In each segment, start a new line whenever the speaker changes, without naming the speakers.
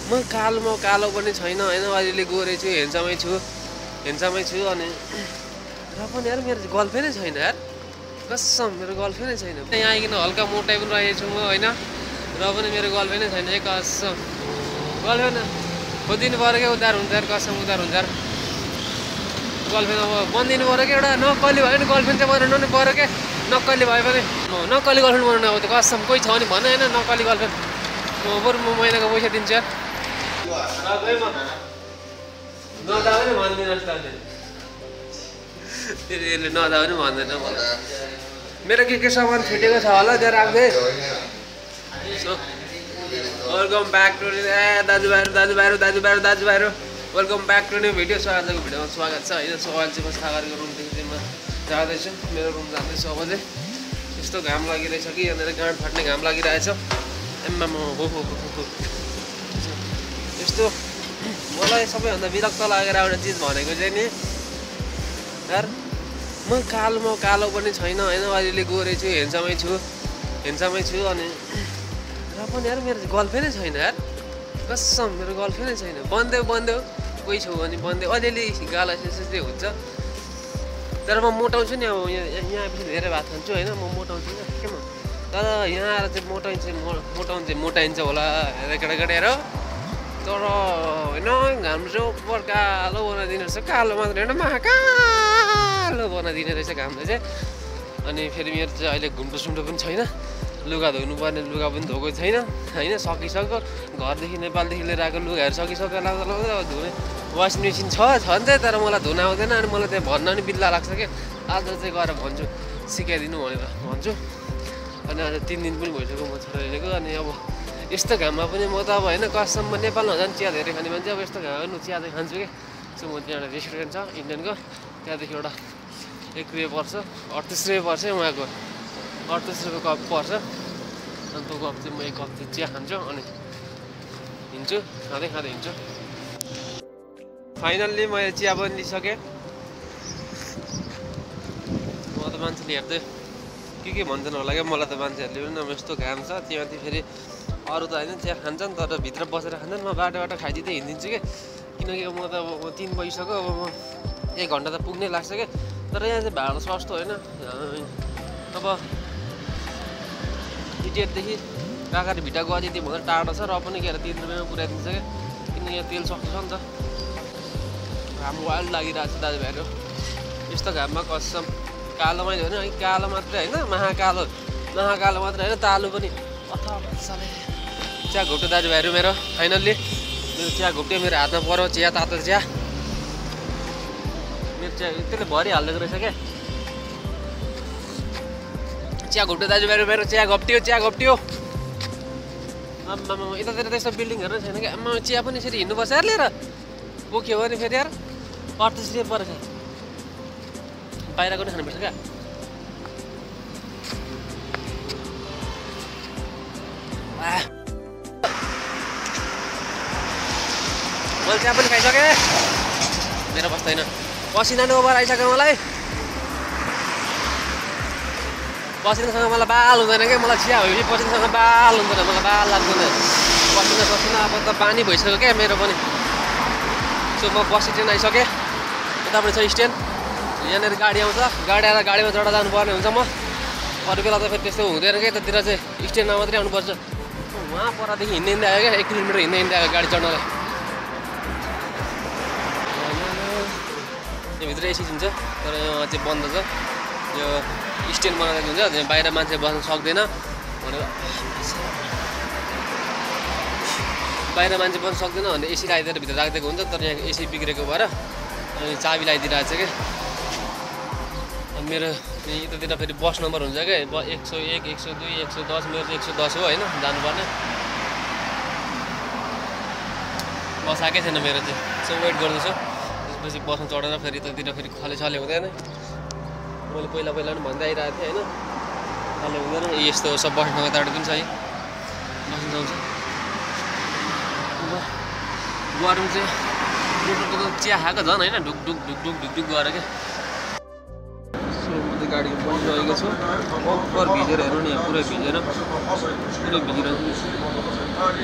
म कालो पनि छैन हैन अलिअलि गोरे छु हेन्समै छु अनि र पनि यार मेरो गर्लफ्रेन्डै छैन यार कसम मेरो गर्लफ्रेन्डै छैन यहाँ आइकन हल्का मोटाइ पनि रहेको छु म हैन र पनि मेरो गर्लफ्रेन्डै छैन कसम गर्लफ्रेन्ड खोजिदिनु पऱ्यो क्या उधार हुन्छ यार कसम उधार हुन्छ यार गर्लफ्रेन्ड अब बनिदिनु पऱ्यो क्या एउटा नक्कली भयो भने गर्लफ्रेन्ड चाहिँ बनाउनु नै पऱ्यो क्या नक्कली भयो भने नक्कली गर्लफ्रेन्ड बनाउनु अब त कसम कोही छ भने भन होइन नक्कली गर्लफ्रेन्ड बरु म महिनाको पैसा दिन्छु यार नदा पनि भन्दिनँ जस्तो यसले नदा पनि भन्दैन मलाई मेरो के सामान छुटेको छ होला त्यो राख्दै वेलकम ब्याक टु दाजुभाइहरू welcome back to new video. आजको भिडियोमा स्वागत छ होइन। सो अहिले चाहिँ म सागरको रुमदेखि चाहिँ म जाँदैछु मेरो रुम जाँदैछु। अब चाहिँ यस्तो घाम लागिरहेछ कि यहाँनिर गाँड फाट्ने घाम लागिरहेछ एम्मामा हो यस्तो मलाई सबैभन्दा विरक्त लागेर आउने चिज भनेको चाहिँ नि यार म कालो पनि छैन होइन अलिअलि गोरे छु हेन्समै छु अनि र पनि यार मेरो गर्लफ्रेन्डै छैन यार कसम मेरो गर्लफ्रेन्डै छैन। बन्देऊ कोही छौ भने बन्देऊ अलिअलि गाला त्यस्तै हुन्छ तर म मोटाउँछु नि अब यहाँ आएपछि धेरै भात खान्छु होइन म मोटाउँछु नि के तर यहाँ आएर चाहिँ मोटाइन्छ होला केटाकेटा हेर तर होइन घाम चाहिँ ओभर कालो बनाइदिने रहेछ कालो मात्र होइन महाकालो बनाइदिने रहेछ घामले चाहिँ। अनि फेरि मेरो चाहिँ अहिले घुम्टो पनि छैन लुगा धुनुपर्ने लुगा पनि धोएको छैन होइन सकिसक्यो घरदेखि नेपालदेखि लिएर आएको लुगाहरू सकिसक्यो लाउँदा धुने वासिङ मेसिन छ भने चाहिँ तर मलाई धुन आउँदैन अनि मलाई त्यहाँ भन्न पनि बिल्ला लाग्छ क्या आज चाहिँ गएर भन्छु सिकाइदिनु भनेर भन्छु। अनि आज 3 दिन पनि भइसक्यो म छोडेर हिँडेको अनि अब यस्तो घाममा पनि म त अब होइन कसम नेपालमा झन् चिया धेरै खाने मान्छे अब यस्तो घाममा चिया चाहिँ खान्छु कि सो म त्यहाँ एउटा रेस्टुरेन्ट छ इन्डियनको त्यहाँदेखि एउटा 1 रुपियाँ पर्छ 38 रुपियाँ पर्छ उहाँको 38 रुपियाँ कप पर्छ अनि त्यो कप चाहिँ म 1 कप चिया खान्छु अनि हिँड्छु खाँदै हिँड्छु। फाइनल्ली मैले चिया पनि लिइसकेँ। म त मान्छेले हेर्दै के भन्छन् होला क्या मलाई त मान्छेहरूले पनि अब यस्तो घाम छ त्यहाँमाथि फेरि अरू त होइन चिया खान्छन् तर भित्र बसेर खान्छन् म बाटो खाइदिँदै हिँडिदिन्छु कि किनकि म त अब 3 बजिसक्यो अब म 1 घन्टा त पुग्नै लाग्छ क्या तर यहाँ चाहिँ भाडा सस्तो होइन अब इटिएटदेखि काँक्री भिटा गयो त्यति भन्दा टाढो छ र पनि के 3 रुपियाँमा पुऱ्याइदिन्छ क्या किनकि यहाँ तेल सक्छ नि त घाम वाइल्ड लागिरहेको छ दाजुभाइहरू यस्तो घाममा कसम कालोमै होइन है कालो मात्रै होइन महाकालो मात्रै होइन तालु पनि अथवा चिया घुप्टो दाजुभाइहरू मेरो फाइनल्ली मेरो चिया घुप्ट्यो मेरो हातमा पऱ्यो चिया तातो चिया मेरो चिया त्यसले भरिहाल्दो रहेछ क्या चिया घुप्टो दाजुभाइहरू मेरो चिया घोप्ट्यो आम्मामा यतातिर त्यस्तो बिल्डिङहरू छैन क्या आम्मा चिया पनि यसरी हिँड्नुपर्छ यार लिएर बोक्यो भने फेरि यार 38 रुपियाँ पर्छ बाहिरको नै खानुपर्छ क्या मैले चिया पनि खाइसकेँ मेरो बस्दैन पसिना नै ओभर आइसक्यो मलाई पसिनासँग मलाई बाल हुँदैन क्या मलाई चिया भएपछि पसिनासँग बाल हुँदैन मलाई बाल लाग्दैन पसिना अब त पानी भइसक्यो क्या मेरो पनि। सो म बस स्ट्यान्ड आइसकेँ यतापट्टि छ स्ट्यान्ड यहाँनिर गाडी आउँछ गाडी आएर गाडीमा चढा जानुपर्ने हुन्छ म अरू बेला त फेरि त्यस्तो हुँदैन क्या यतातिर चाहिँ स्ट्यान्डमा मात्रै आउनुपर्छ वहाँ परदेखि हिँड्दै आयो क्या 1 किलोमिटर हिँड्दै आयो गाडी चढ्नलाई यहाँभित्र एसी हुन्छ तर यहाँ चाहिँ बन्द छ यो स्ट्यान्ड बनाएको हुन्छ त्यहाँ बाहिर मान्छे बस्न सक्दैन भनेर बाहिर मान्छे बस्न सक्दैन भने एसी लगाइदिएर भित्र राखिदिएको हुन्छ तर यहाँ एसी बिग्रेको भएर अनि चाबी लगाइदिरहेको छ क्या अनि मेरो यतातिर फेरि बस नम्बर हुन्छ क्या 101 102 110 मेरो चाहिँ 110 हो होइन जानुपर्ने बस आएकै छैन मेरो चाहिँ सो वेट गर्दैछु त्यसपछि बसमा चढेर फेरि यतातिर फेरि खले हुँदैन मैले पहिला पनि भन्दै आइरहेको थिएँ होइन खले हुँदैन यस्तो सब बस्ने ठाउँ यताबाट पनि छ है बस्नु जाउँछ गरम चाहिँ चिया खाएको झन् होइन ढुकढुक गरेर क्या सो म चाहिँ गाडी बसिरहेको छु ओभर भिजेर हेर्नु नि पुरै भिजिरहेको छु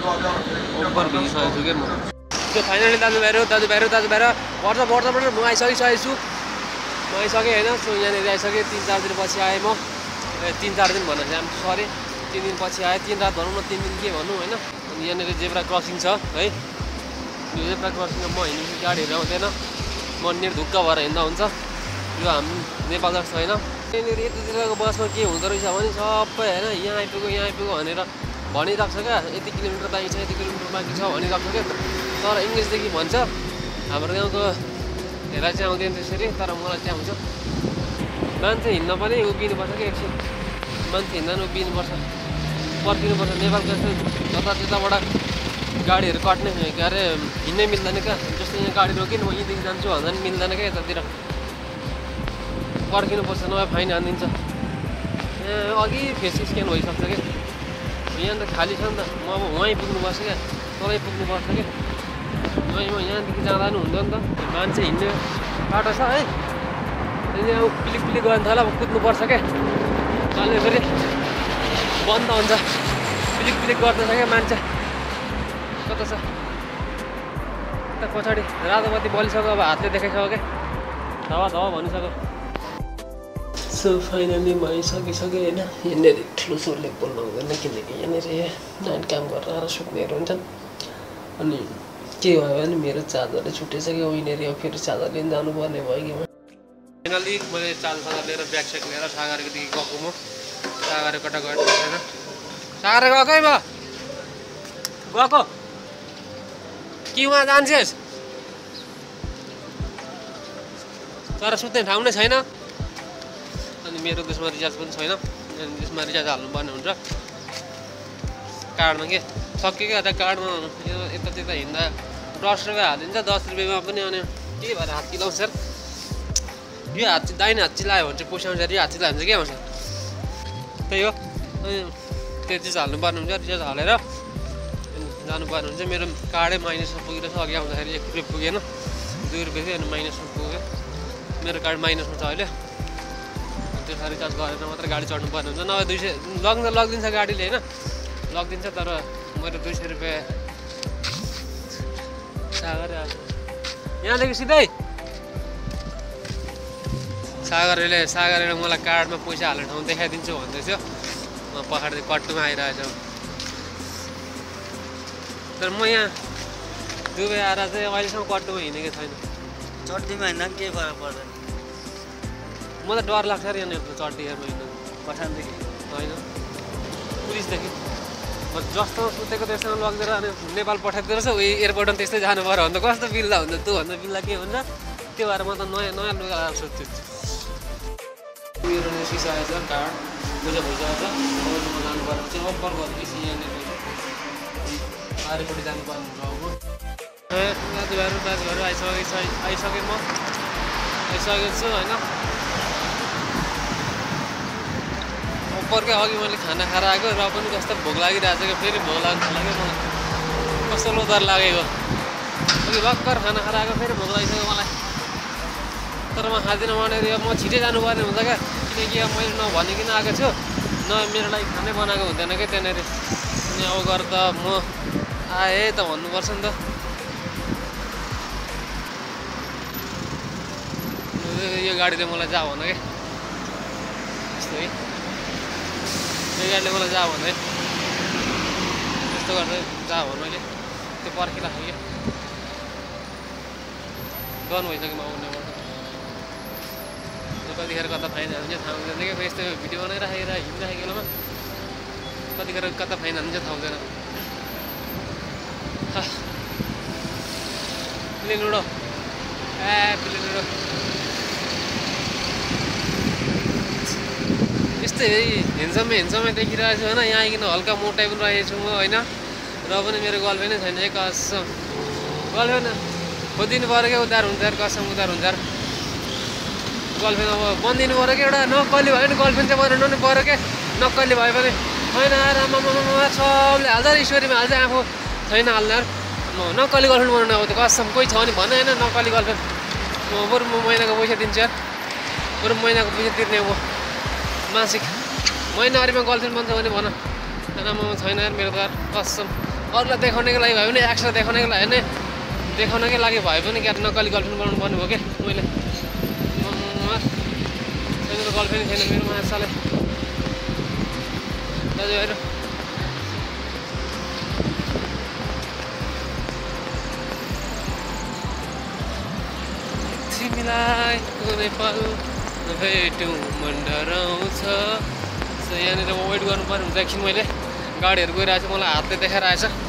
ओभर भिजिसकेको छु क्या म त्यो फाइनली दाजुभाइहरू बढ्छ म आइसकेको छु म आइसकेँ होइन सो यहाँनिर आइसकेँ 3-4 दिनपछि आएँ म 3-4 दिन भन्न चाहिँ सरी 3 दिन पछि आएँ 3 रात भनौँ न 3 दिन के भनौँ होइन अनि यहाँनिर जेब्रा क्रसिङ छ है यो जेब्रा क्रसिङमा म हिँड्नु गाडीहरू आउँदैन म निर्धुक्क भएर हिँड्दा हुन्छ यो हाम्रो नेपाल जस्तो होइन यहाँनिर यतातिरको बसमा के हुँदो रहेछ भने सबै होइन यहाँ आइपुग्यो भनेर भनिरहेको छ क्या यति किलोमिटर बाँकी छ यति किलोमिटर बाँकी छ भनिरहेको छ क्या तर इङ्ग्लिसदेखि भन्छ हाम्रो गाउँको हेरा चाहिँ आउँदैन त्यसरी तर मलाई चाहिँ आउँछ मान्छे हिँड्न पनि उभिनुपर्छ कि एकछिन मान्छे हिँड्दा पनि उभिनुपर्छ पर्खिनुपर्छ नेपालको जस्तो जतातताबाट गाडीहरू कट्ने के अरे हिँड्नै मिल्दैन क्या जस्तो यहाँ गाडी रोकिनु म यहीँदेखि जान्छु भन्दा पनि मिल्दैन क्या यतातिर पर्खिनुपर्छ नभए फाइन हानिदिन्छ यहाँ अघि फेस स्क्यान भइसक्छ क्या यहाँ त खाली छ नि त म अब वहीँ पुग्नुपर्छ क्या तलै पुग्नुपर्छ क्या म यहाँदेखि जाँदा पनि हुँदैन नि त मान्छे हिँड्ने बाटो छ है त्यहाँदेखि अब पिलिक गयो भने त अब कुद्नुपर्छ क्या अहिले फेरि बन्द हुन्छ पिलिक गर्दैछ क्या मान्छे कता छ यता पछाडि रातोपति बलिसक्यो अब हातले देखाइसक्यो क्या धवा भनिसक्यो सो फाइनली म आइसकिसकेँ होइन यहाँनिर ठुलो स्वरले बोल्नु हुँदैन किनकि यहाँनिर नाइट काम गरेर आएर सुत्नेहरू हुन्छन् अनि के भयो भने मेरो चार्जरले छुटेछ कि उनीहरू अब फेरि चार्जर लिन जानुपर्ने भयो कि फाइनली मैले चार्जर लिएर ब्याग लिएर सागरकोदेखि गएको म सागर कता गएको छैन सागर गएको है म गएको कि उहाँ जान्छेस् तर सुत्ने ठाउँ नै छैन अनि मेरो त्यसमा रिचार्ज पनि छैन अनि त्यसमा रिचार्ज हाल्नुपर्ने हुन्छ कार्डमा के सक्यो क्या त कार्डमा यता हिँड्दा 10 रुपियाँ हालिदिन्छ 10 रुपियाँमा पनि अनि के भएर हात चिलाउँछ सर यो हात दाहिने हात चिलायो भने चाहिँ पैसा आउँछ यो हात चिलायो भने चाहिँ के आउँछ त्यही हो अनि त्यो चिज हाल्नुपर्ने हुन्छ रिचार्ज हालेर जानुपर्ने हुन्छ मेरो कार्डै माइनसमा पुगिरहेछ अघि आउँदाखेरि 1 रुपियाँ पुगेन 2 रुपियाँ थियो अनि माइनसमा पुग्यो मेरो कार्ड माइनसमा छ अहिले त्यसमा रिचार्ज गरेर मात्र गाडी चढ्नुपर्ने हुन्छ नभए 200 लगिदिन्छ गाडीले होइन लगिदिन्छ तर मेरो 200 रुपियाँ सागर यहाँदेखि सिधै सागरले मलाई कार्डमा पैसा हाल्ने ठाउँ देखाइदिन्छु भन्दैछ म पछाडि कट्टुमा आइरहेछ तर म यहाँ दुबई आएर चाहिँ अहिलेसम्म कट्टुमा हिँडेको छैन
चट्टीमा हिँड्दा पनि केही फरक पर्दैन
म त डर लाग्छ अरे यहाँ चट्टीमा हिँड्नु
पठानदेखि
होइन पुलिसदेखि जस्तो सुतेको त्यससँग लगिदिएर अनि नेपाल पठाइदिँदो रहेछ उयो एयरपोर्टमा त्यस्तै जानु पऱ्यो भने त कस्तो बिल्ला हुन्छ तँ भन्दा बिल्ला के हुन्छ त्यो भएर म त नयाँ लुगा लगाएर सोध्छु मेरो निस्किसकेको छ कार्ड पूजा भइसकेको छ म जानुपर्ने चाहिँ अब्बर गरेपछि यहाँनिर आरेपट्टि जानुपर्ने हुन्छ अब दाजुभाइहरू आइसकेँ म आइसकेको छु होइन पर्कै अघि मैले खाना खाएर आएको र पनि कस्तो भोक लागिरहेको छ कि फेरि भोक लाग्नु थाल्यो क्या मलाई कस्तो लोदर लागेको अघि भर्खर खाना खाएर आएको फेरि भोक लागिसक्यो मलाई तर म खाँदिनँ भनेर म छिटै जानुपर्ने हुन्छ क्या किनकि अब मैले नभनिकन आएको छु न मेरो लागि खानै बनाएको हुँदैन क्या त्यहाँनिर अनि अब गएर त म आएँ त भन्नुपर्छ नि त यो गाडीले मलाई जा भन क्या यस्तो है यो गाडीले मलाई जा भने त्यस्तो गर्दै जा भन मैले त्यो पर्खिरहेको क्या डन भइसक्यो म आउनेबाट कतिखेर कता फाइन हाल्छ थाहा हुँदैन क्या यस्तो भिडियो बनाइराखेर हिँडिराखेको बेलामा कतिखेर कता फाइन हाल्छ थाहा हुँदैन प्लेन उडो प्लेन उडो यस्तै हेन्समै देखिरहेको छु होइन यहाँ आइकन हल्का मोटाइ पनि रहेको छु म होइन र पनि मेरो गर्लफ्रेन्डै छैन है कसम गर्लफ्रेन्ड खोजिदिनु पऱ्यो क्या उधार हुन्छ कसम उधार हुन्छ गर्लफ्रेन्ड अब बनिदिनु पऱ्यो क्या एउटा नक्कली भयो भने गर्लफ्रेन्ड चाहिँ बनाउनु नि पऱ्यो क्या नक्कली भयो भने होइन आमामा सबले हाल्छ स्टोरीमा हाल्छ आफू छैन हाल्ने नक्कली गर्लफ्रेन्ड बनाउनु अब त्यो कसम कोही छ भने भन होइन नक्कली गर्लफ्रेन्ड बरु म महिनाको पैसा दिन्छु यार बरु महिनाको पैसा तिर्ने अब मासिक महिनाभरिमा गर्लफ्रेन्ड बन्छ भने भन आमामा छैन यार मेरो त कसम अरूलाई देखाउनेको लागि भयो भने एक्स्ट्रा देखाउनेको लागि भने देखाउनकै लागि भए पनि क्या नक्कली गर्लफ्रेन्ड बनाउनु पर्ने भयो क्या मैले मेरो गर्लफ्रेन्ड छैन मेरो माछाले दाजुभाइहरू तिमीलाई कुनै पल भेटौँ मन डराउँछ यहाँनिर वेट गर्नुपर्ने हुन्छ एकछिन मैले गाडीहरू गइरहेको छु मलाई हातले देखाइरहेछ